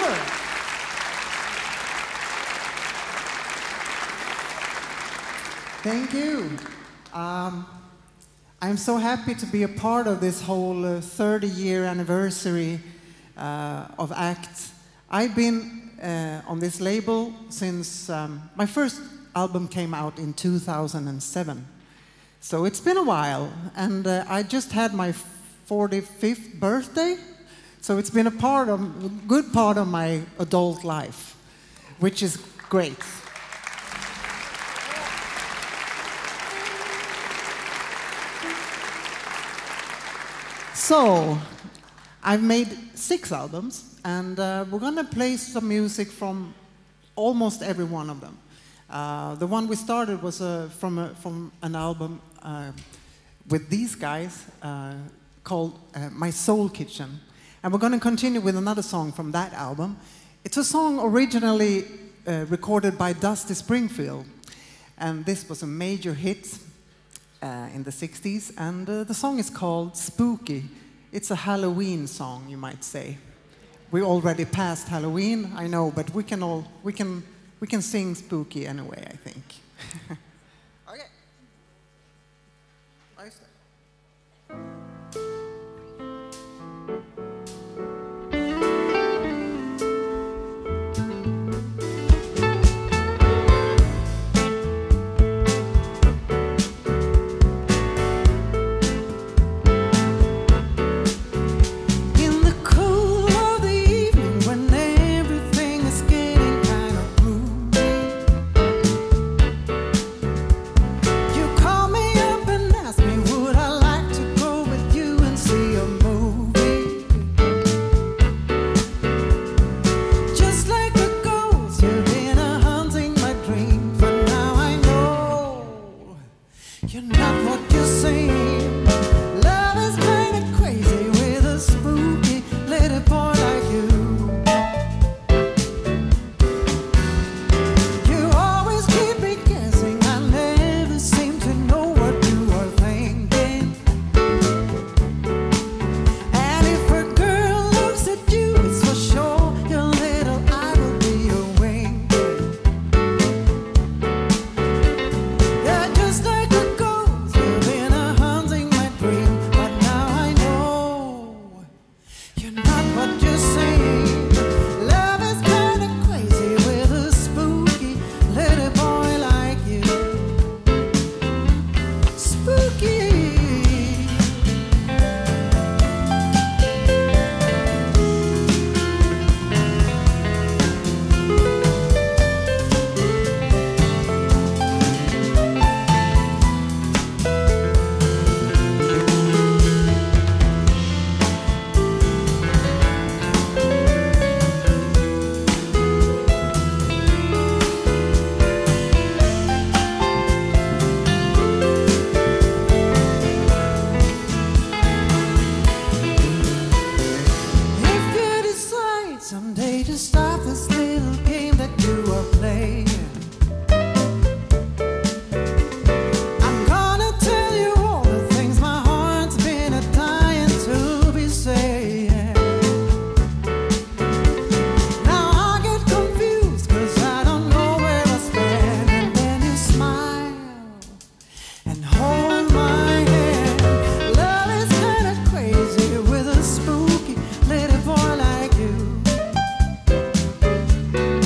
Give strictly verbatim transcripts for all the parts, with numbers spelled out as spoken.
sure. Thank you. Um, I'm so happy to be a part of this whole uh, thirty year anniversary uh, of ACT. I've been uh, on this label since um, my first album came out in two thousand seven. So it's been a while, and uh, I just had my forty-fifth birthday, so it's been a part of, a good part of my adult life, which is great. So, I've made six albums, and uh, we're gonna play some music from almost every one of them. Uh, the one we started was uh, from, a, from an album uh, with these guys uh, called uh, My Soul Kitchen. And we're gonna continue with another song from that album. It's a song originally uh, recorded by Dusty Springfield. And this was a major hit uh, in the sixties. And uh, the song is called Spooky. It's a Halloween song, you might say. We already passed Halloween, I know, but we can all, we can, we can sing Spooky anyway, I think. Okay. Nice. Spooky little boy like you.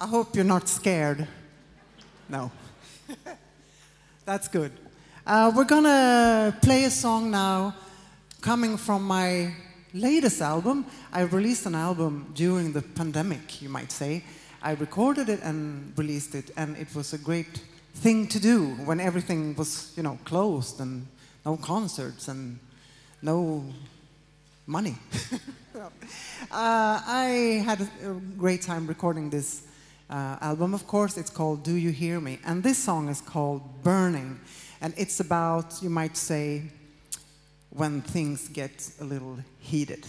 I hope you're not scared. No. That's good. Uh, we're gonna play a song now coming from my latest album. I released an album during the pandemic, you might say. I recorded it and released it, and it was a great thing to do when everything was, you know, closed and no concerts and no money. uh, I had a, a great time recording this uh, album, of course. It's called Do You Hear Me? And this song is called Burning. And it's about, you might say, when things get a little heated.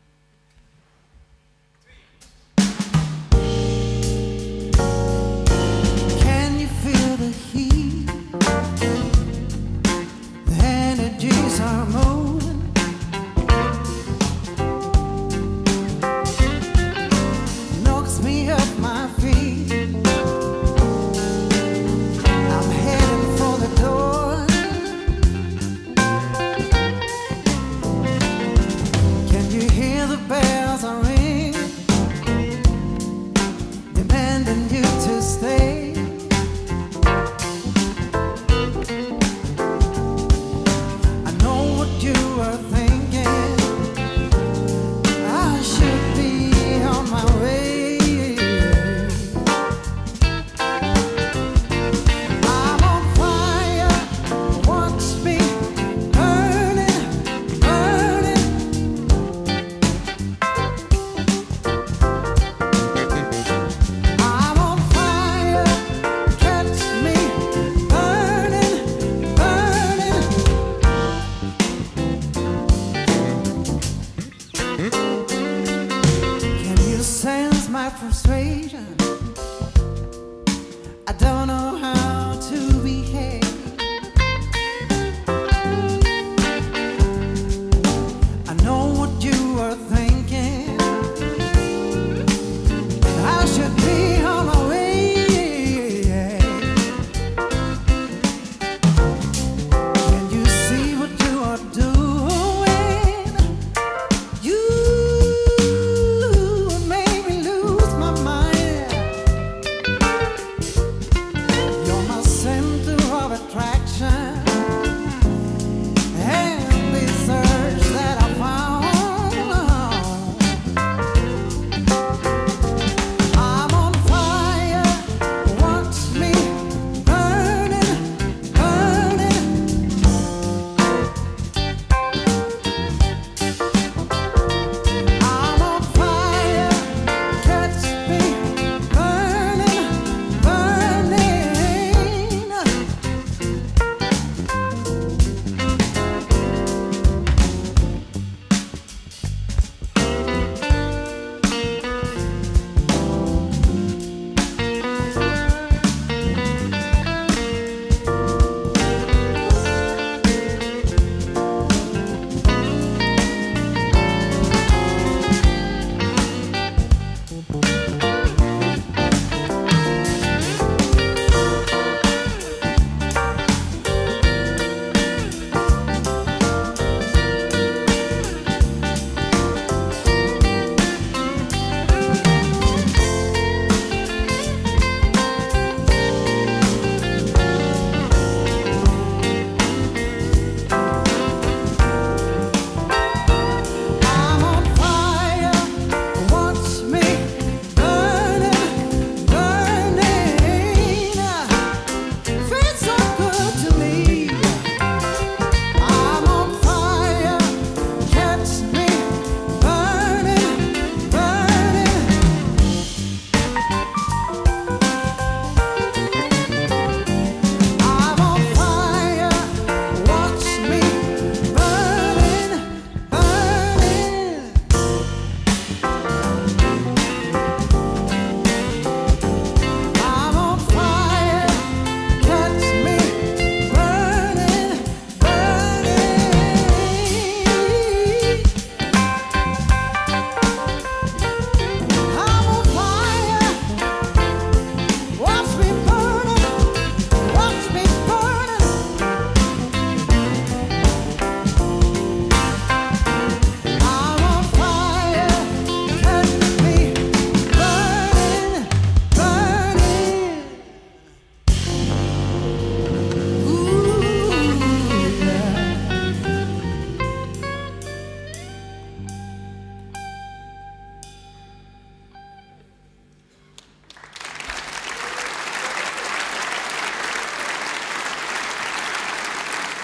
Can you feel the heat? The energies are moving. Knocks me off my feet. I'm heading for the door. Can you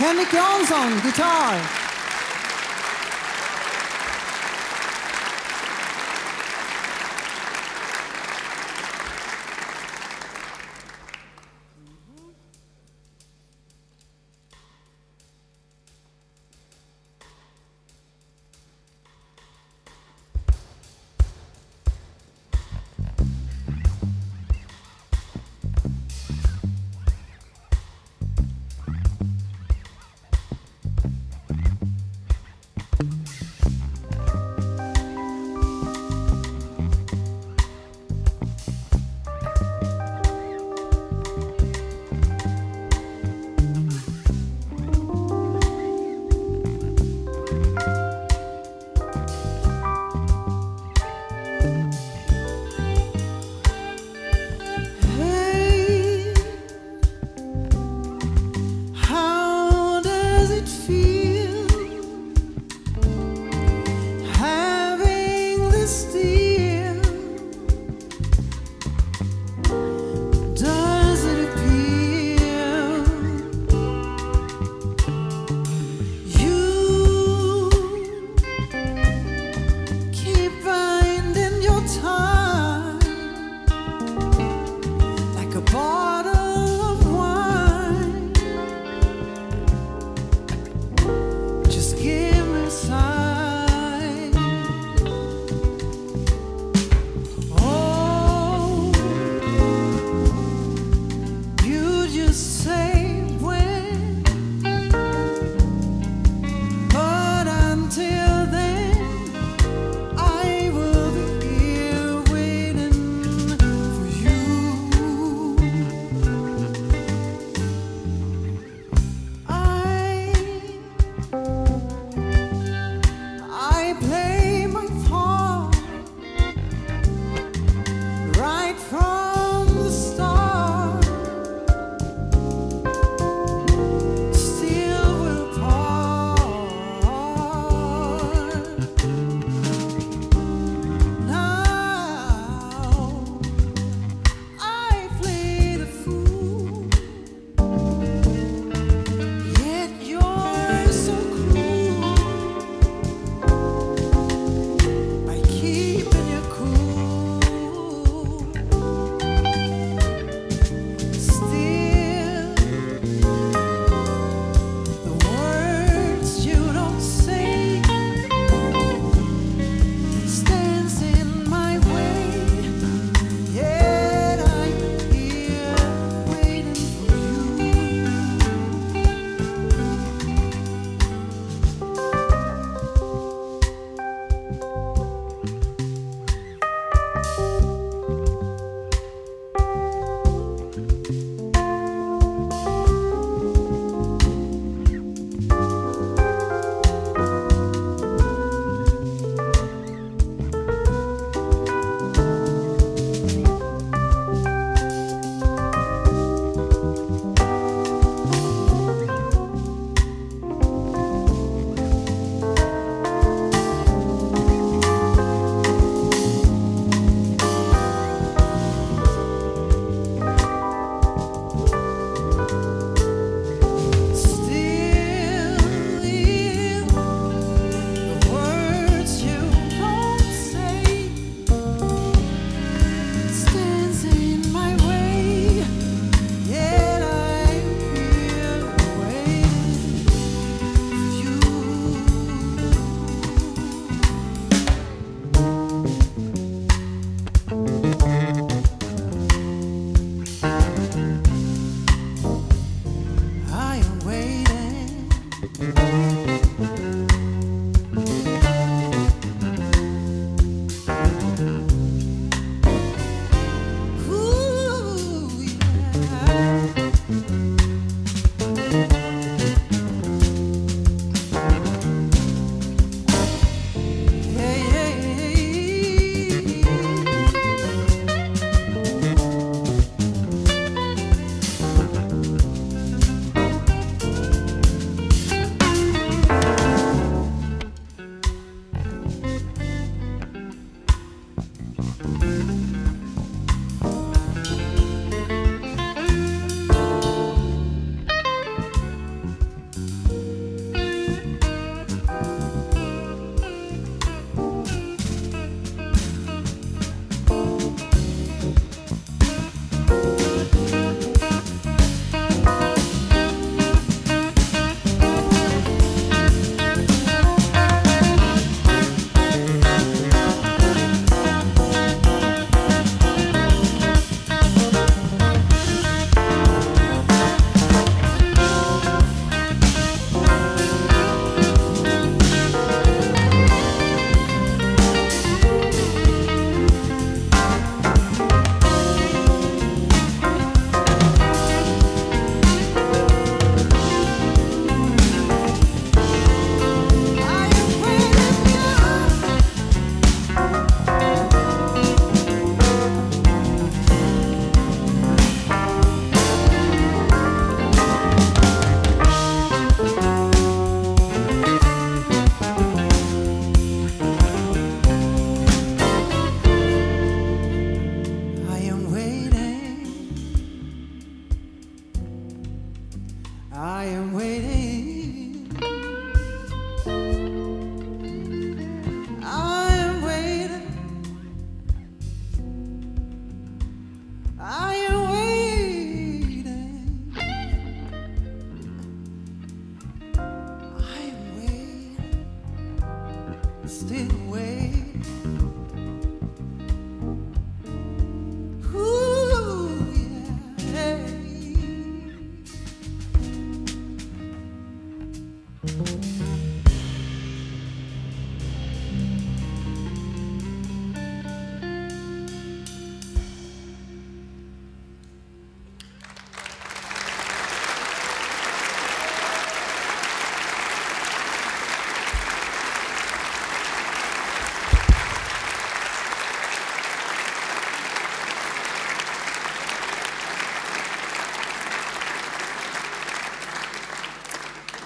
Henrik Jansson, guitar. Thank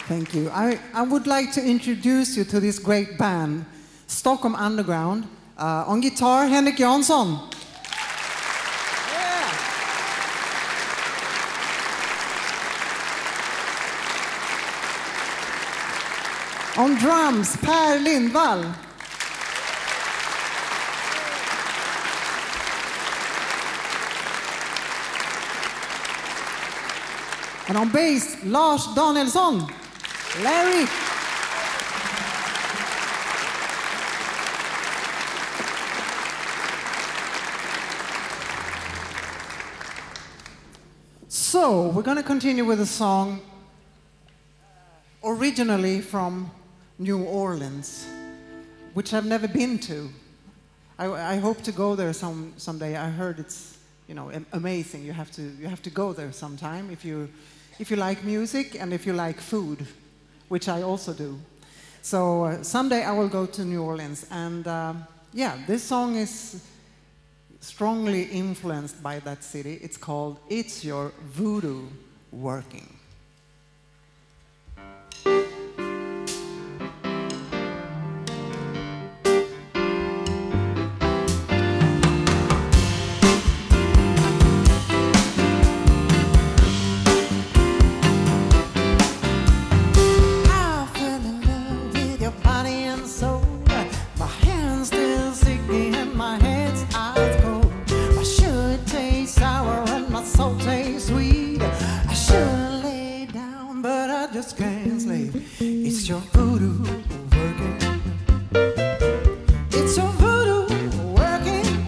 Thank you. I, I would like to introduce you to this great band, Stockholm Underground. Uh, on guitar, Henrik Jansson. Yeah. On drums, Per Lindvall. And on bass, Lars Danielsson. Larry. So, we're going to continue with a song originally from New Orleans, which I've never been to. I, I hope to go there some someday. I heard it's, you know, amazing. You have to you have to go there sometime if you if you like music and if you like food, which I also do. So uh, someday I will go to New Orleans, and uh, yeah, this song is strongly influenced by that city. It's called "It's Your Voodoo Working." It's your voodoo working. It's your voodoo working.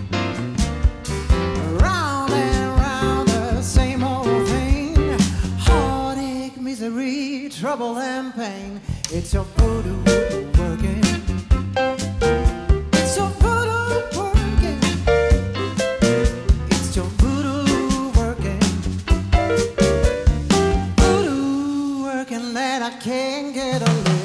Round and round the same old thing. Heartache, misery, trouble and pain. It's your voodoo working. It's your voodoo working. It's your voodoo working. Voodoo working that I can't get a little.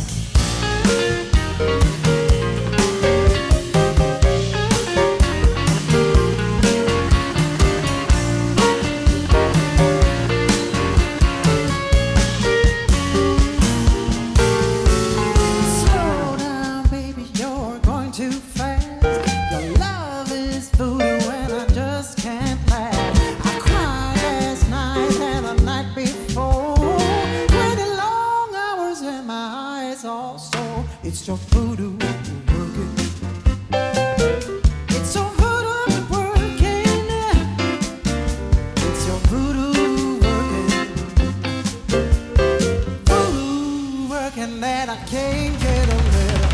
Slow down, baby, you're going too fast. Your love is voodoo and I just can't laugh. I cried last night and the night before. Twenty long hours and my eyes all sore. It's your voodoo working. It's your voodoo working. It's your voodoo working. Voodoo working that I can't get a little.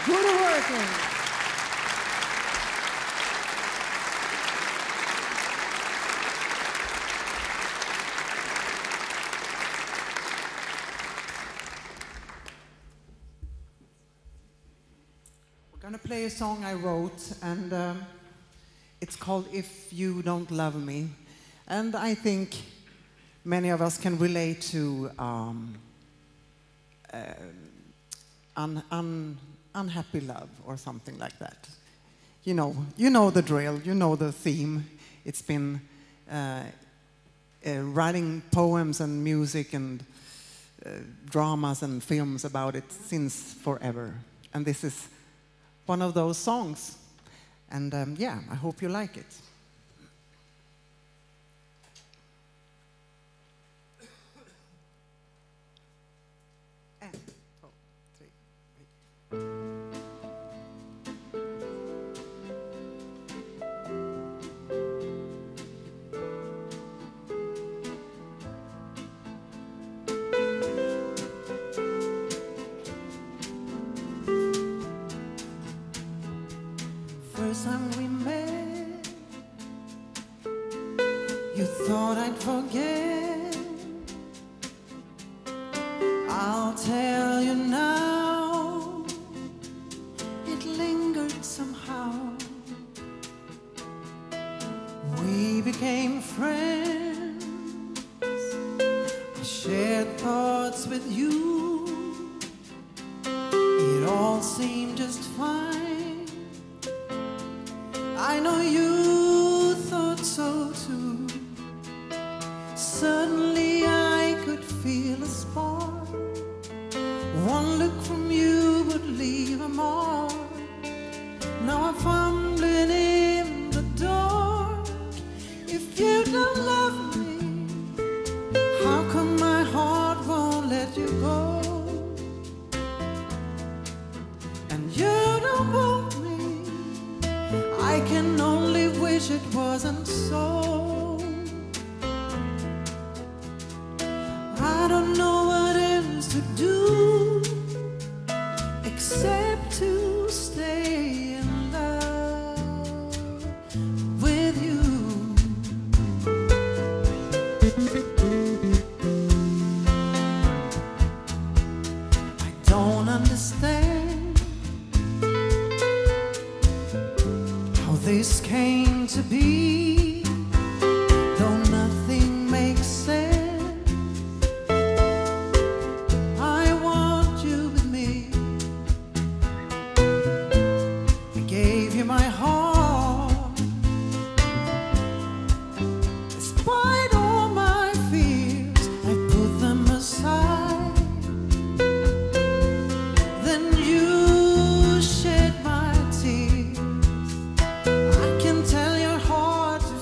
Good working. We're going to play a song I wrote, and um, it's called If You Don't Love Me. And I think many of us can relate to um, uh, un, un, unhappy love or something like that. You know, you know the drill, you know the theme. It's been uh, uh, writing poems and music and uh, dramas and films about it since forever. And this is one of those songs. And um, yeah, I hope you like it. First time we met, you thought I'd forget. I'll tell you now, it lingered somehow. We became friends, I shared thoughts with you. It all seemed just fine. I know you thought so too. Suddenly I could feel a spark. One look from you would leave a mark. Now I'm fumbling in the dark. If you don't love me, how come my heart won't let you go? And you don't want me, I can only wish it wasn't so. I don't know what else to do except to stay in love with you. I don't understand how this came to be, though nothing makes sense. I want you with me. I gave you my heart, despite all my fears, I put them aside. Then you shed my tears. I can tell your heart to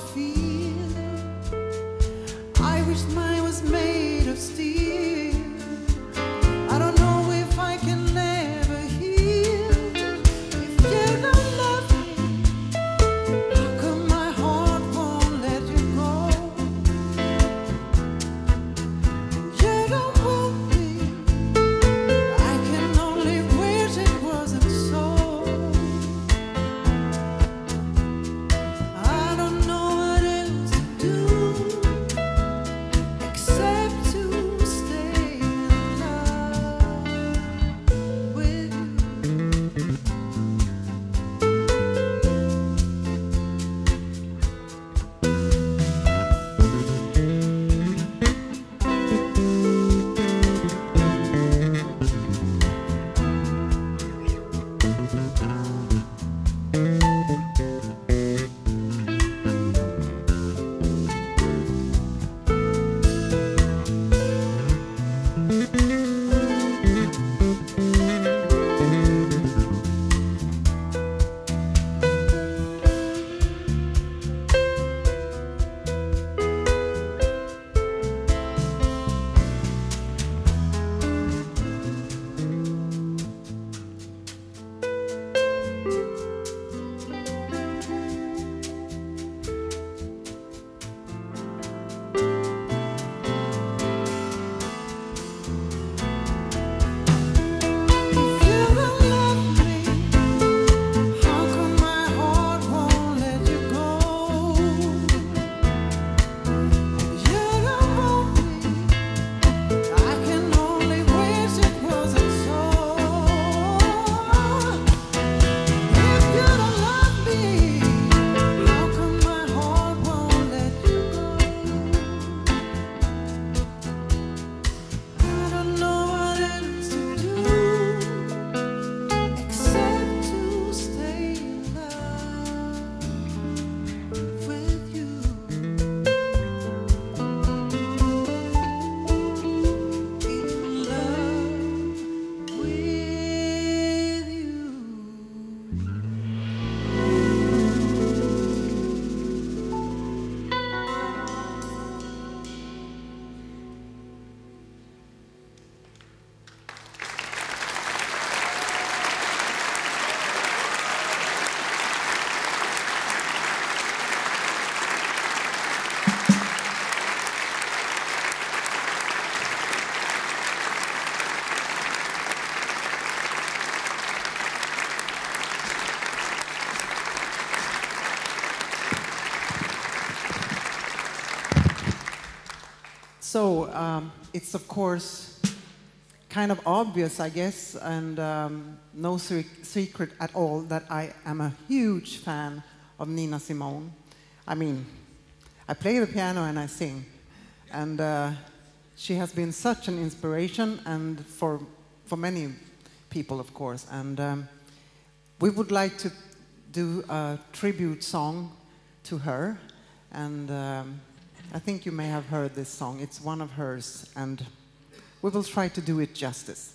So um, it's of course kind of obvious, I guess, and um, no se secret at all that I am a huge fan of Nina Simone. I mean, I play the piano and I sing, and uh, she has been such an inspiration, and for for many people, of course. And um, we would like to do a tribute song to her, and um, I think you may have heard this song. It's one of hers, and we will try to do it justice.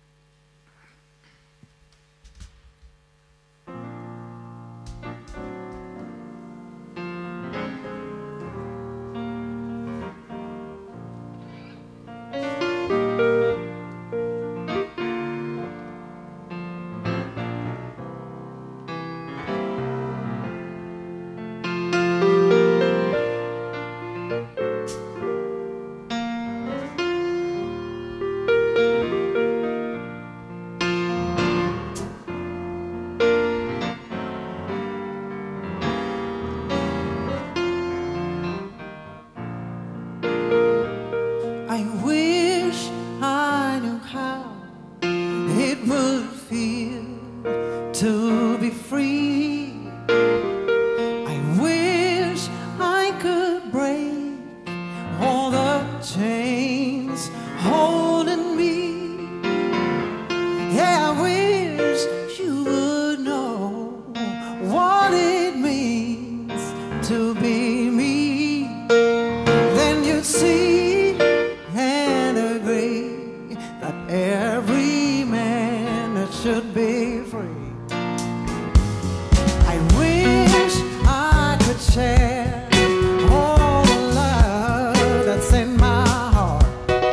I wish I knew how it would feel to be free. I wish I could break all the chains holding me. Yeah, I wish you would know what it means to be me. Then you'd see every man should be free. I wish I could share all the love that's in my heart.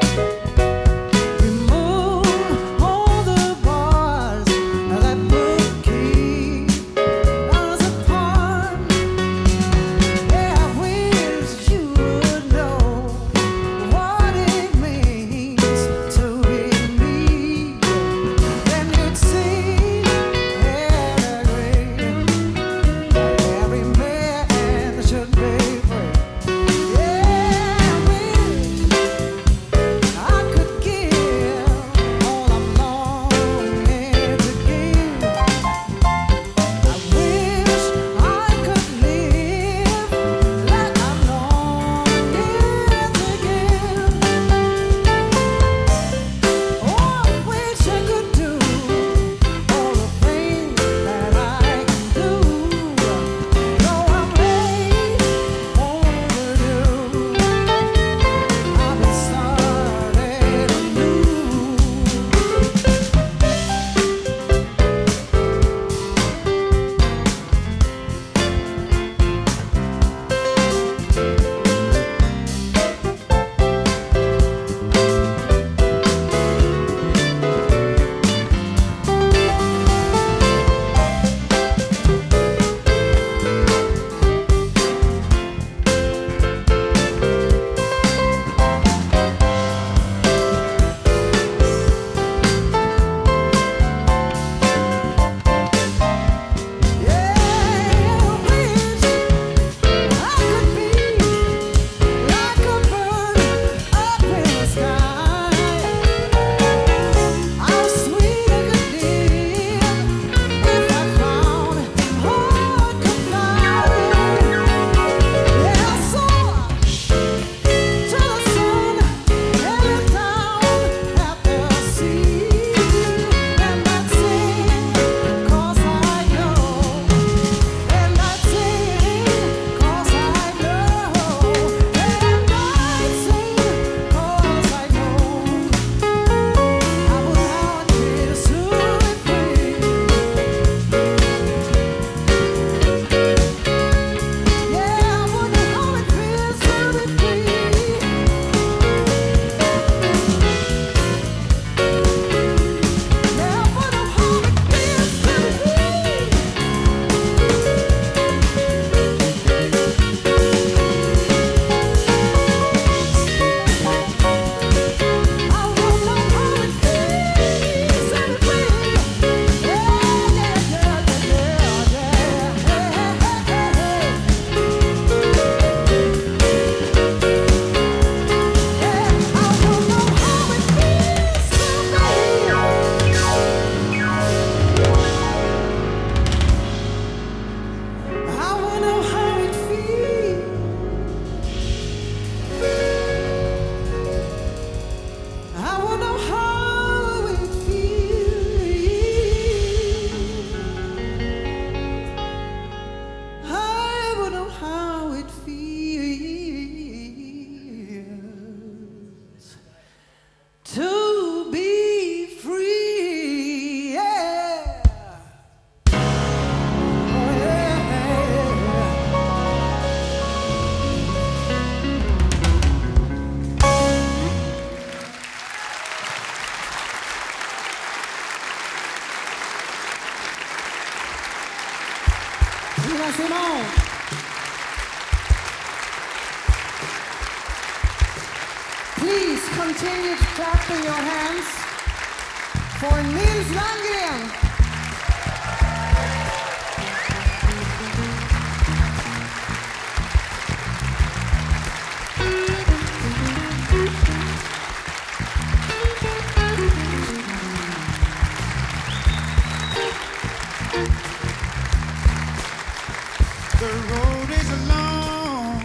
Remove all the bars that would keep us apart. Yeah, I wish you would know what it means to be. Nina Simone. Please continue clapping your hands for Nils Landgren. The road is long,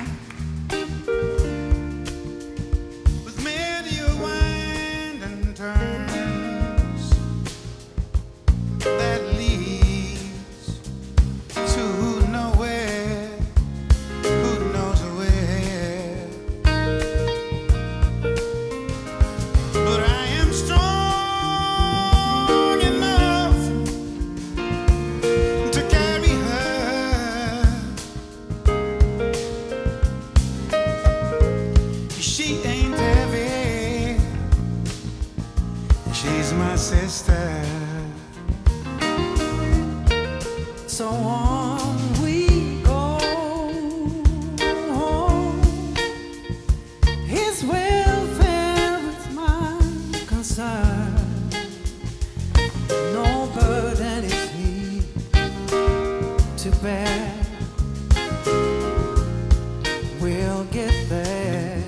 with many a wind and turns that leads to nowhere. Who knows where? But I am strong enough to carry her. She ain't heavy, she's my sister. So on we go. His welfare is my concern. No burden is he to bear. We'll get there.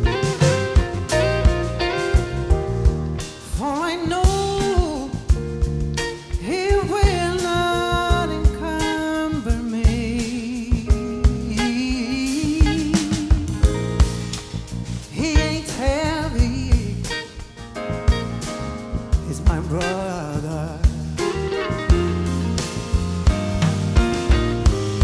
For I know he will not encumber me. He ain't heavy, he's my brother.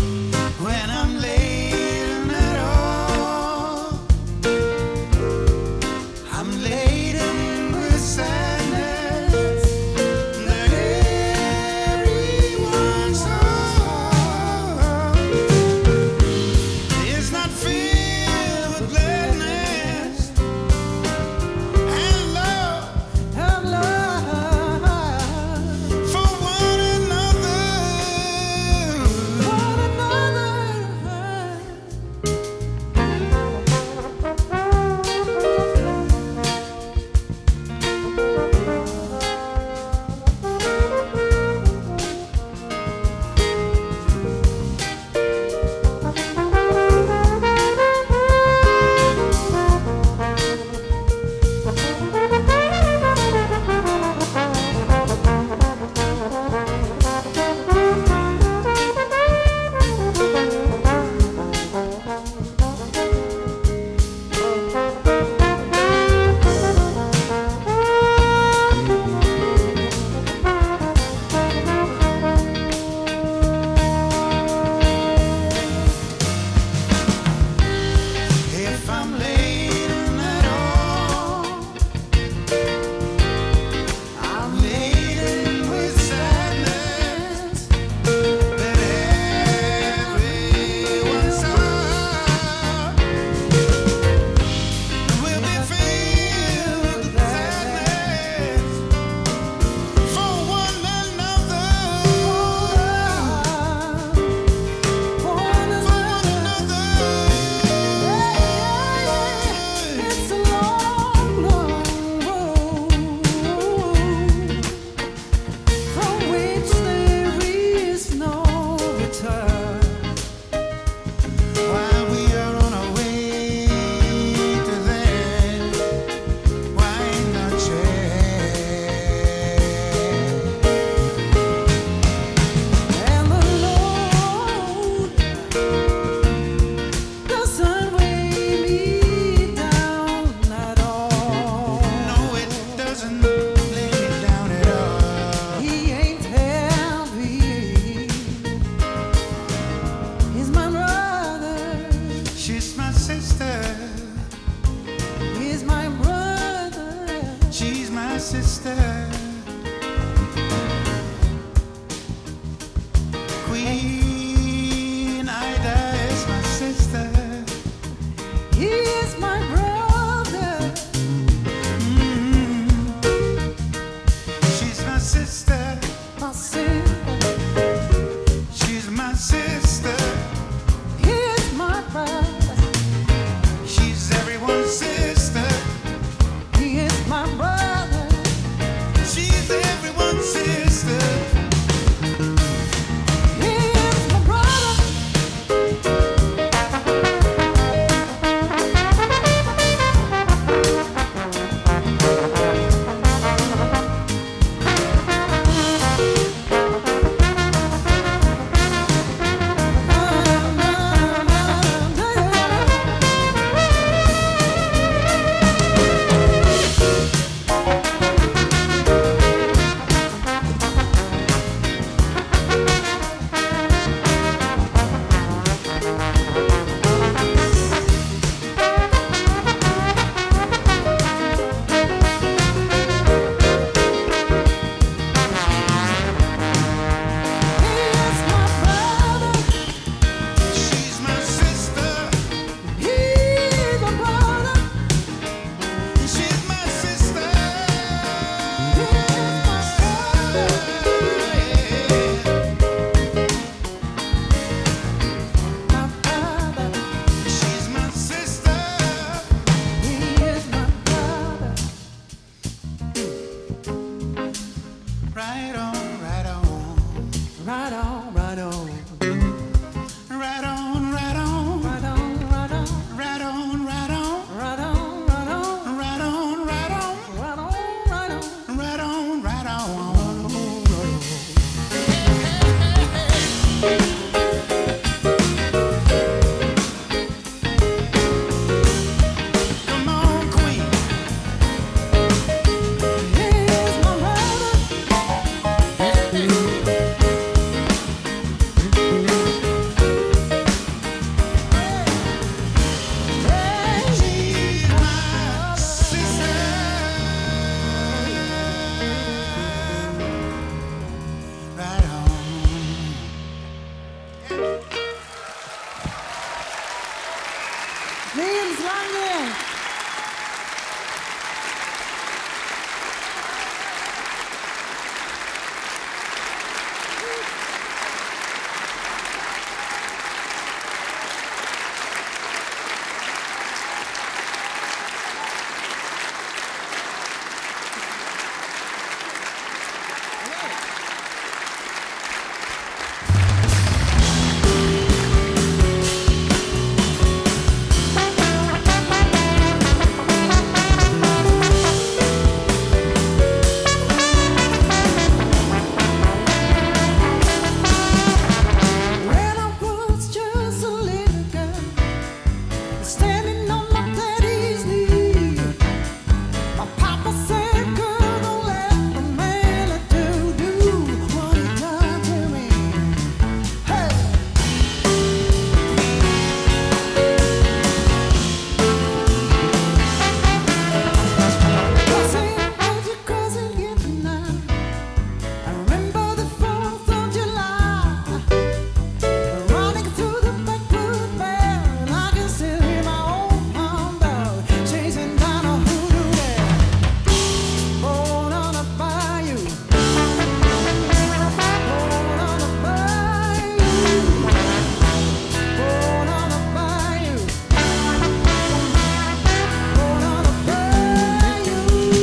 Right on, right on. Right on, right on. Right on, right on. Right on, right on. Right on, right on. Right on, right on. Right on, right on. Right on, right on. Right on, right on. Come on, Queen. Here's my brother. She's my sister. Right on. Nils Lange. When I was just a little girl, standing on my daddy's knee, my papa said, "Girl, don't let the man do do what he done to me." Hey, cousin, where'd your cousin get tonight? I remember the Fourth of July. Running through the backward bell, and I can still hear my old hound dog chasing down a hoodoo bear. Born on a bayou, born on a bayou, born on a bayou, born on a bayou.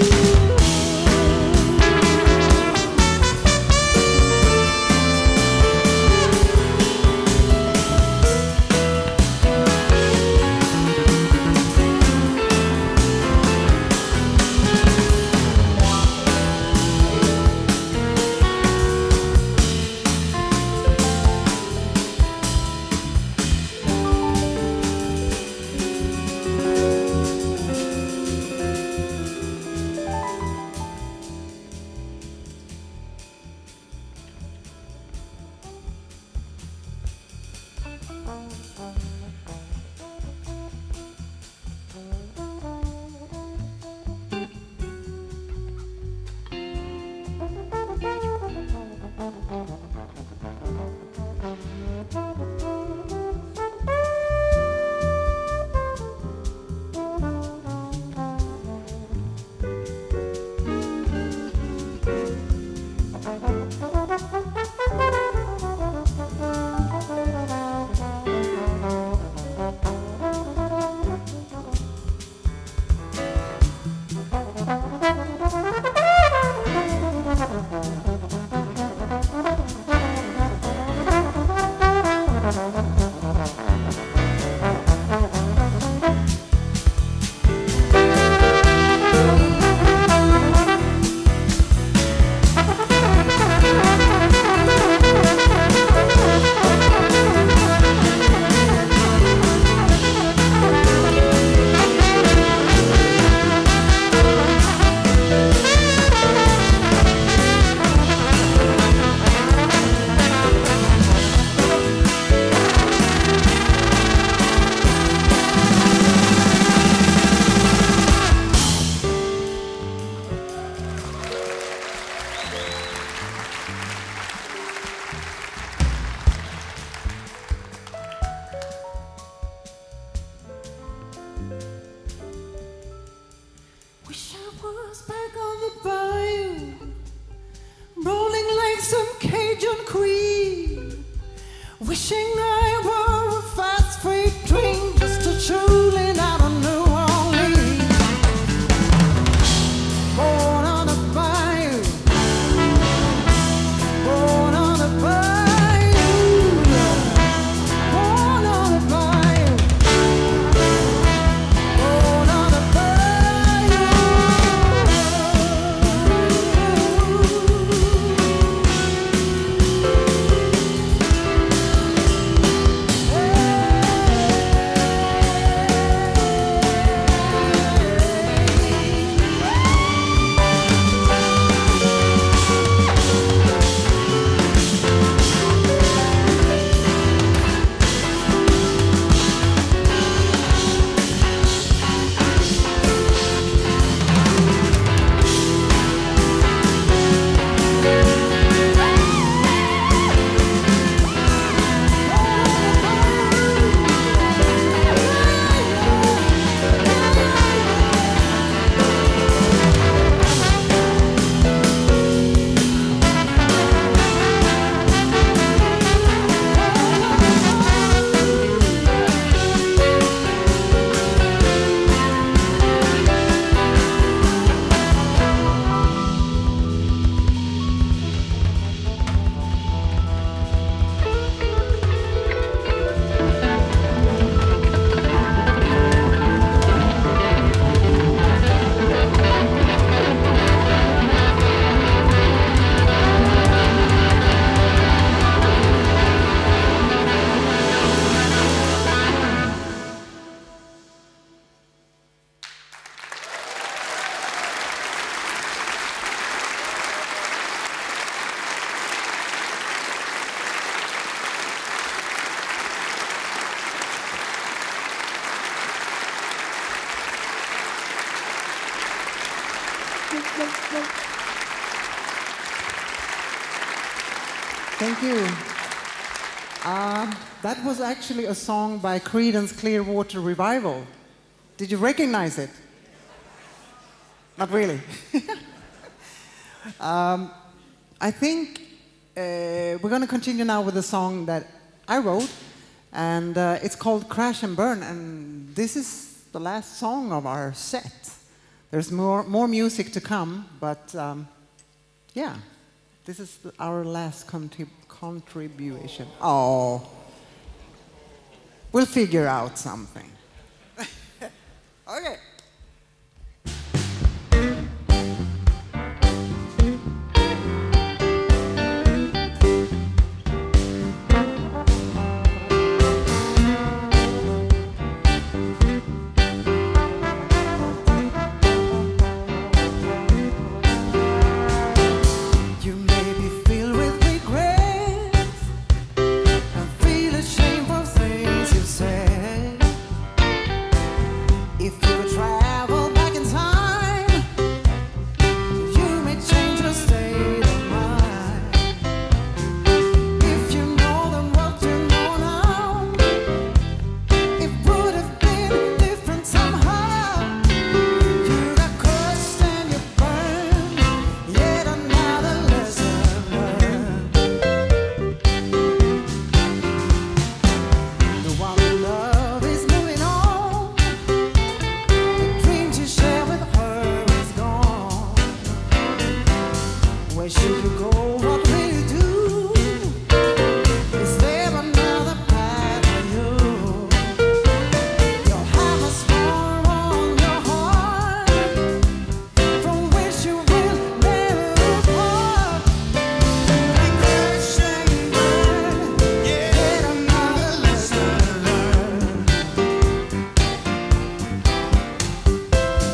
Wish I was back on the bayou, rolling like some Cajun queen. Wishing I were a fast freight train just a trolling out of New Orleans. Born on a bayou, Thank you. Uh, that was actually a song by Creedence Clearwater Revival. Did you recognize it? Not really. um, I think uh, we're going to continue now with a song that I wrote, and uh, it's called Crash and Burn, and this is the last song of our set. There's more, more music to come, but um, yeah, this is our last contrib contribution. Oh, we'll figure out something. Okay.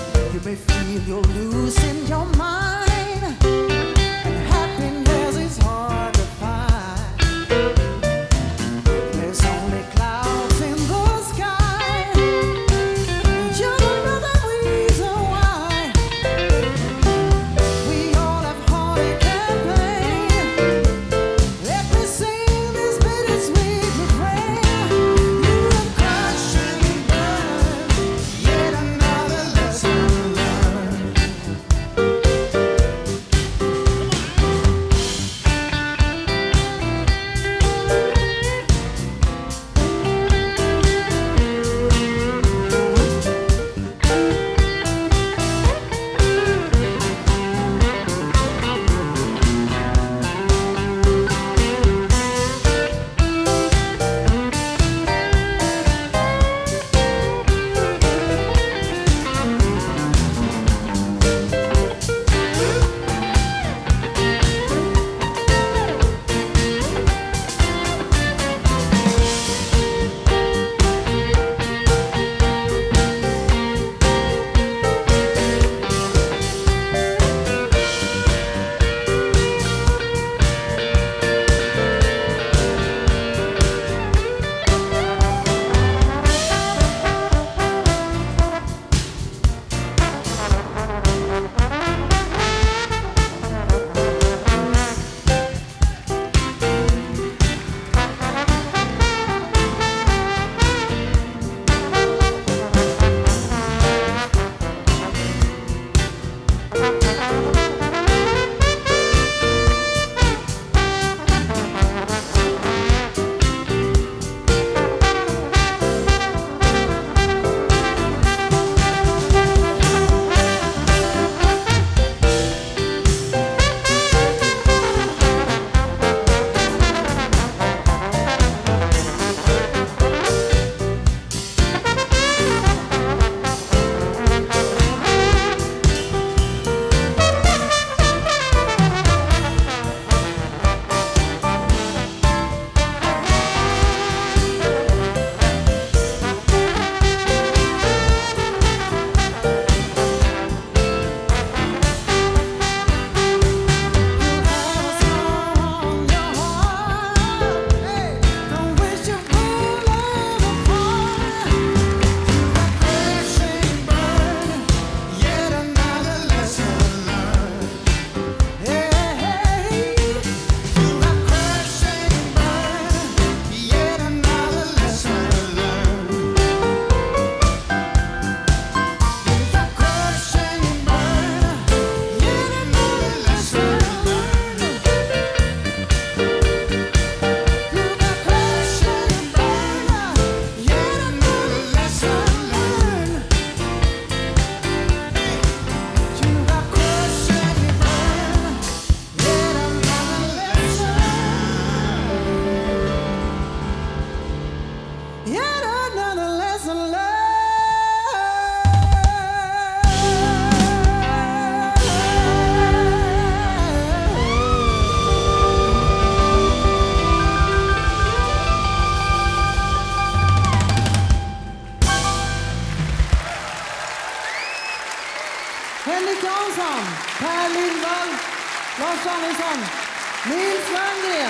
You're losing your mind, and happiness is hard.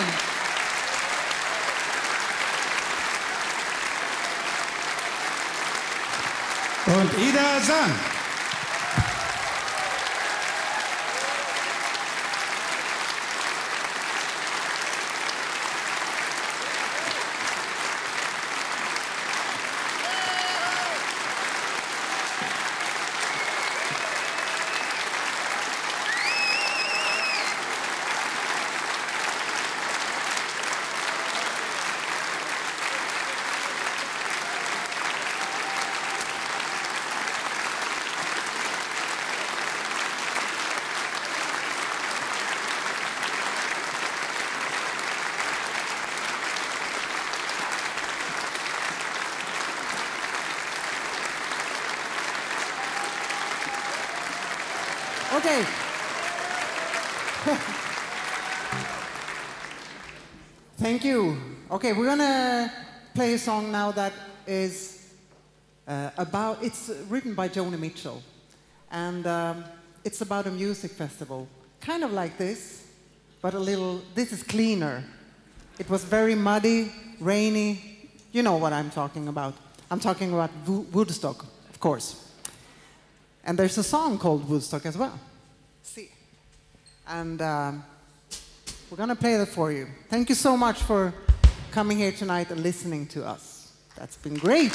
Dankeschön. Und Ida Sang. Okay. Thank you. Okay, we're gonna play a song now that is uh, about, it's written by Joni Mitchell. And um, it's about a music festival. Kind of like this, but a little, this is cleaner. It was very muddy, rainy. You know what I'm talking about. I'm talking about Wo- Woodstock, of course. And there's a song called Woodstock as well. See. And um, we're going to play that for you. Thank you so much for coming here tonight and listening to us. That's been great.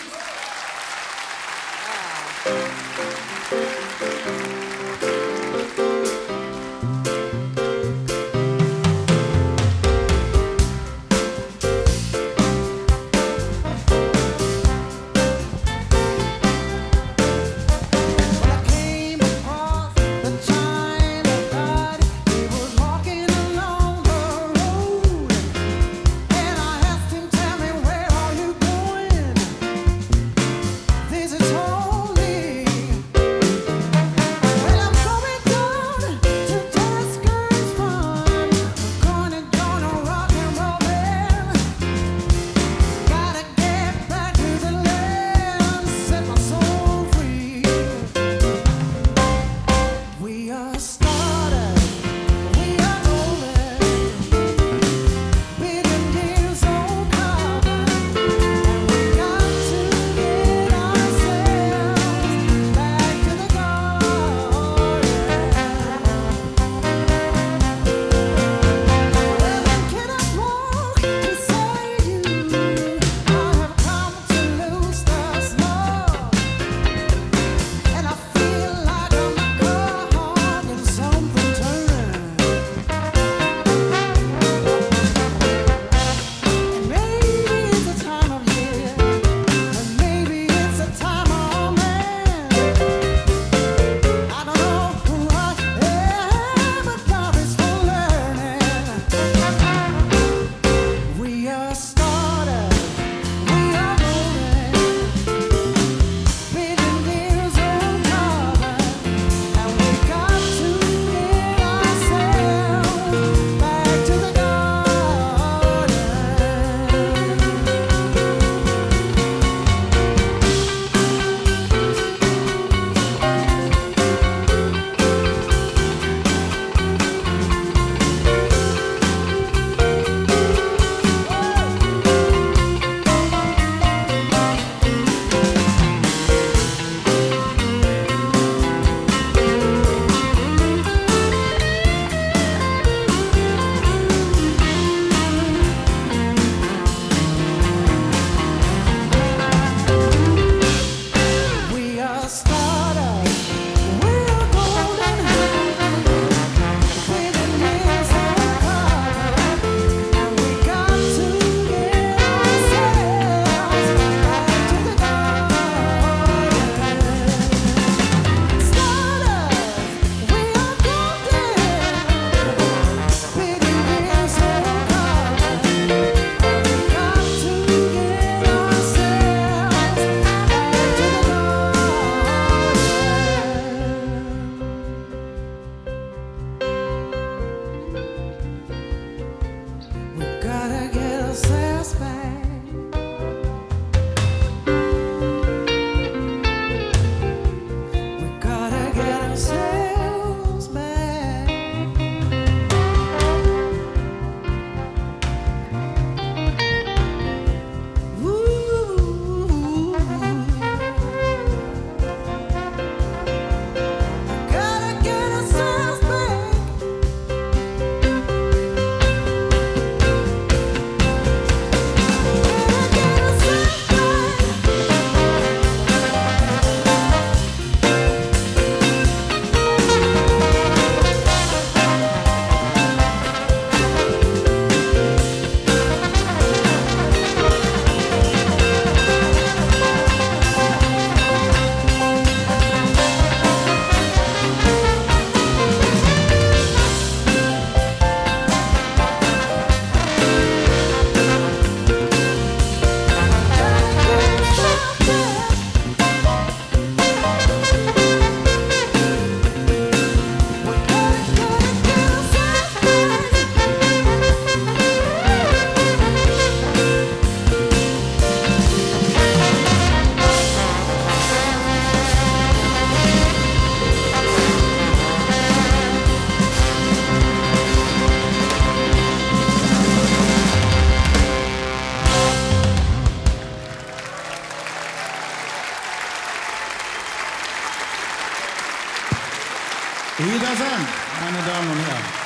Damen und Herren.